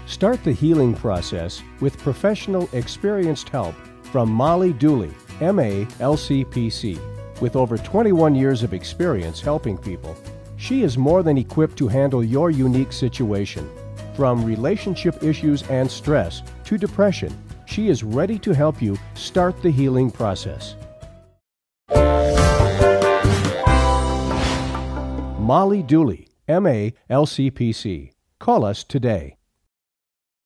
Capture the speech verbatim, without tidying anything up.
Start the healing process with professional, experienced help from Molly Dooley, M A L C P C. With over twenty-one years of experience helping people, she is more than equipped to handle your unique situation. From relationship issues and stress to depression, she is ready to help you start the healing process. Molly Dooley, M A L C P C. Call us today.